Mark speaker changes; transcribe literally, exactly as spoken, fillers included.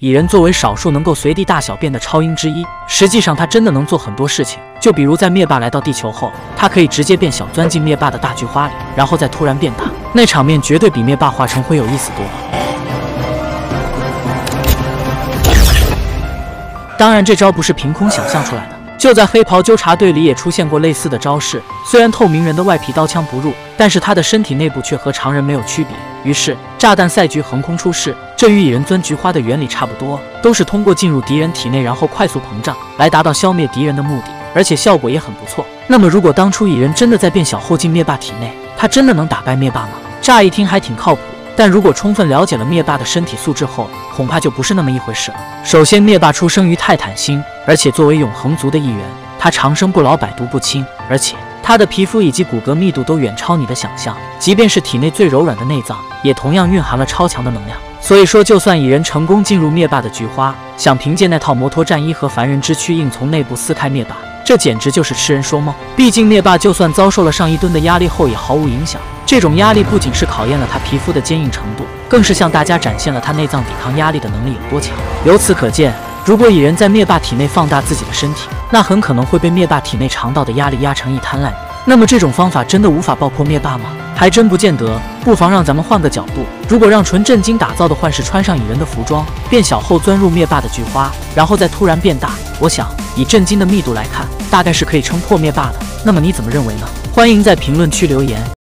Speaker 1: 蚁人作为少数能够随地大小便的超英之一，实际上他真的能做很多事情。就比如在灭霸来到地球后，他可以直接变小，钻进灭霸的大菊花里，然后再突然变大，那场面绝对比灭霸化成灰有意思多了。 当然，这招不是凭空想象出来的，就在黑袍纠察队里也出现过类似的招式。虽然透明人的外皮刀枪不入，但是他的身体内部却和常人没有区别。于是，炸弹赛局横空出世，这与蚁人钻菊花的原理差不多，都是通过进入敌人体内，然后快速膨胀，来达到消灭敌人的目的，而且效果也很不错。那么，如果当初蚁人真的在变小后进灭霸体内，他真的能打败灭霸吗？乍一听还挺靠谱。 但如果充分了解了灭霸的身体素质后，恐怕就不是那么一回事了。首先，灭霸出生于泰坦星，而且作为永恒族的一员，他长生不老、百毒不侵，而且他的皮肤以及骨骼密度都远超你的想象，即便是体内最柔软的内脏，也同样蕴含了超强的能量。所以说，就算蚁人成功进入灭霸的菊花，想凭借那套摩托战衣和凡人之躯硬从内部撕开灭霸，这简直就是痴人说梦。毕竟灭霸就算遭受了上一吨的压力后，也毫无影响。 这种压力不仅是考验了他皮肤的坚硬程度，更是向大家展现了他内脏抵抗压力的能力有多强。由此可见，如果蚁人在灭霸体内放大自己的身体，那很可能会被灭霸体内肠道的压力压成一滩烂泥。那么这种方法真的无法爆破灭霸吗？还真不见得。不妨让咱们换个角度，如果让纯正经打造的幻视穿上蚁人的服装，变小后钻入灭霸的菊花，然后再突然变大，我想以震惊的密度来看，大概是可以撑破灭霸的。那么你怎么认为呢？欢迎在评论区留言。